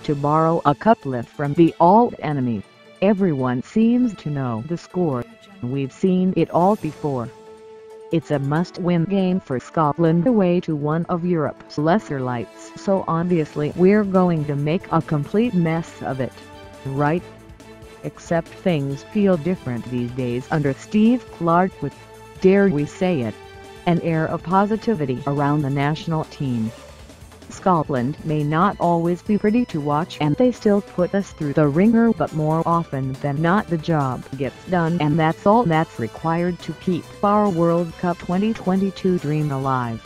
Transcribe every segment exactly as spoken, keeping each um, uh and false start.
To borrow a couplet from the Auld Enemy, everyone seems to know the score. We've seen it all before. It's a must-win game for Scotland away to one of Europe's lesser lights, so obviously we're going to make a complete mess of it, right? Except things feel different these days under Steve Clarke with, dare we say it, an air of positivity around the national team. Scotland may not always be pretty to watch and they still put us through the ringer, but more often than not the job gets done, and that's all that's required to keep our World Cup twenty twenty-two dream alive.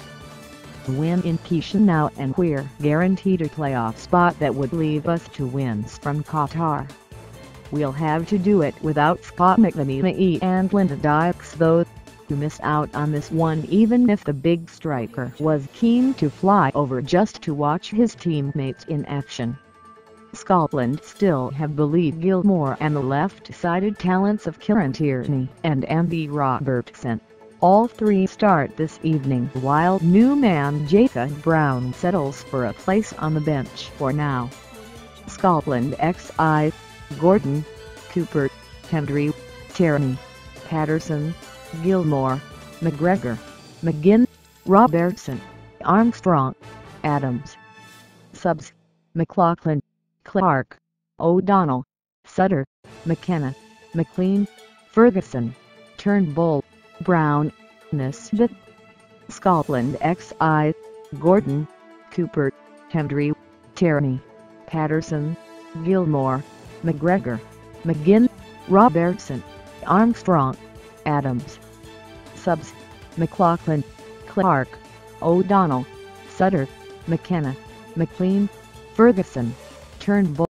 Win in Chisinau and we're guaranteed a playoff spot that would leave us two wins from Qatar. We'll have to do it without Scott McTominay and Lyndon Dykes though. To miss out on this one, even if the big striker was keen to fly over just to watch his teammates in action. Scotland still have Billy Gilmour and the left-sided talents of Kieran Tierney and Andy Robertson. All three start this evening while new man Jacob Brown settles for a place on the bench for now. Scotland X I, Gordon, Cooper, Hendry, Tierney, Patterson, Gilmour, McGregor, McGinn, Robertson, Armstrong, Adams. Subs: McLaughlin, Clarke, O'Donnell, Sutter, McKenna, McLean, Ferguson, Turnbull, Brown, Nisbet. Scotland X I, Gordon, Cooper, Hendry, Tierney, Patterson, Gilmour, McGregor, McGinn, Robertson, Armstrong, Adams. Subs: McLaughlin, Clarke, O'Donnell, Sutter, McKenna, McLean, Ferguson, Turnbull.